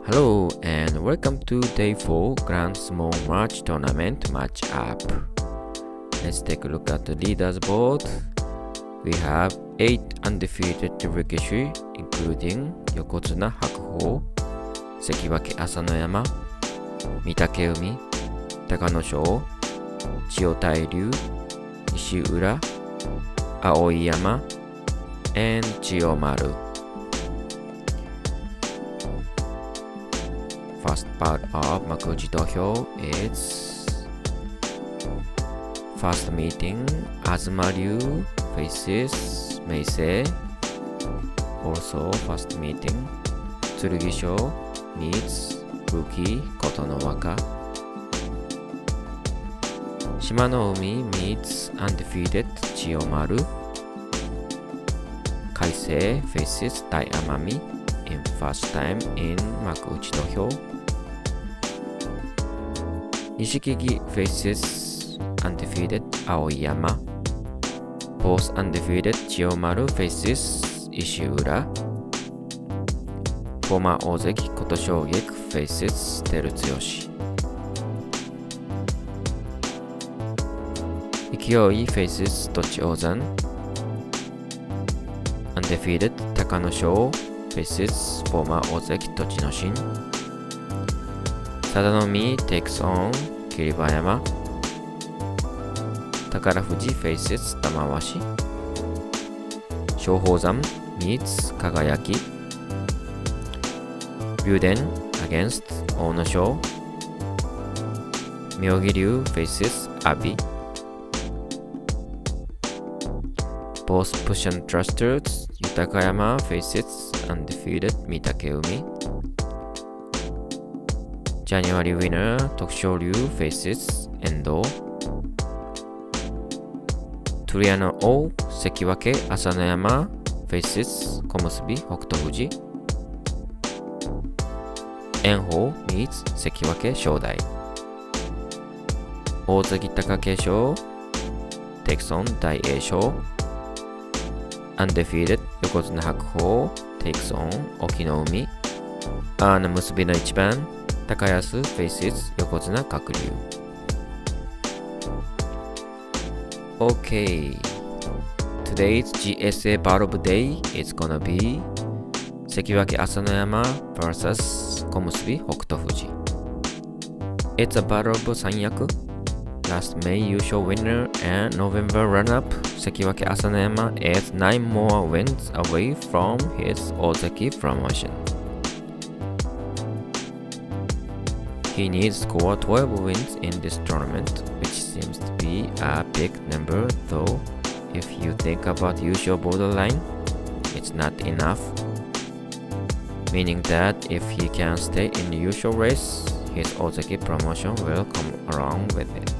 Hello and welcome to Day 4 Grand Small Match Tournament Match Up. Let's take a look at the leaders board. We have 8 undefeated Rikishu, including Yokozuna Hakuho, Sekiwake Asanoyama, Mitakeumi, Takanosho, Chio Tairyu, Ishiura, Aoiyama, and Chiyomaru. First part of Makuuchi Dohyo is first meeting Azuma Ryu faces Meisei. Also first meeting Tsurugisho meets rookie Kotonowaka. Shimanoumi meets undefeated Chiyomaru. Kaisei faces Dai Amami in first time in Makuuchi Dohyo. Nishikigi faces undefeated Aoiyama. Both undefeated Chiyomaru faces Ishiura. Former Ozeki Koto Shogeki faces Terutsuyoshi. Ikioi faces Tochi Ozan. Undefeated Takanosho faces former Ozeki Tochinoshin. Sadanomi takes on Kiribayama. Takarafuji faces Tamawashi. Shohozan meets Kagayaki. Ryuden against Onosho. Myogiryu faces Abi. Both push and thrusters, Yutakayama faces undefeated Mitakeumi. January winner Tokushoryu faces Endo. Turiano O Sekiwake Asanoyama faces Komusubi Hokutofuji. Enho meets Sekiwake Shodai. Ozaki Takakeisho takes on Dai Eisho. Undefeated Yokozuna Hakuho takes on Okinoumi. Musubi no Ichiban Takayasu faces Yokozuna Kakuryu. Okay, today's GSA battle of the day is gonna be Sekiwake Asanoyama vs Komusubi Hokutofuji. It's a battle of Sanyaku. Last May Yusho winner and November run-up Sekiwake Asanoyama is 9 more wins away from his Ozeki promotion. He needs to score 12 wins in this tournament, which seems to be a big number, though if you think about Yusho borderline, it's not enough. Meaning that if he can stay in the Yusho race, his Ozeki promotion will come along with it.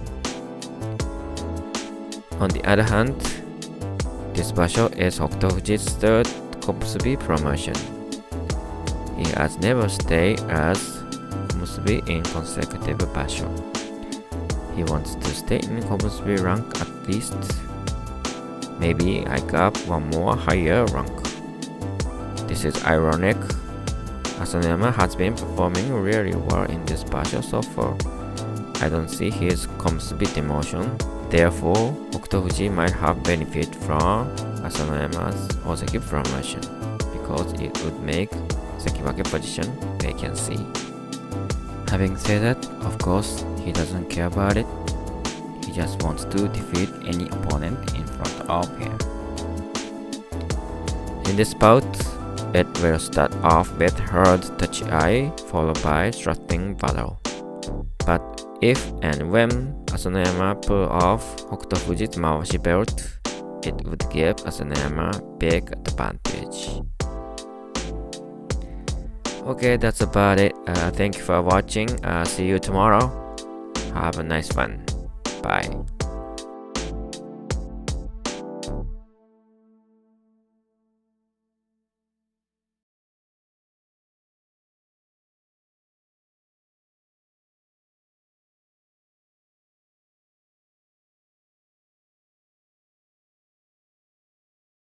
On the other hand, this basho is Hokutofuji's third Komusubi promotion. He has never stayed as Komusubi in consecutive basho. He wants to stay in Komusubi rank at least. Maybe hike up one more higher rank. This is ironic. Asanoyama has been performing really well in this basho so far. I don't see his Komusubi demotion. Therefore, Hokutofuji might have benefit from Asanoyama's Ozeki promotion because it would make Sekiwake position vacancy. Having said that, of course, he doesn't care about it. He just wants to defeat any opponent in front of him. In this bout, it will start off with hard touchy eye followed by thrusting battle. But if and when Asanoyama pull off Hokutofuji's Mawashi belt, it would give Asanoyama big advantage. Okay, that's about it. Thank you for watching. See you tomorrow. Have a nice one. Bye.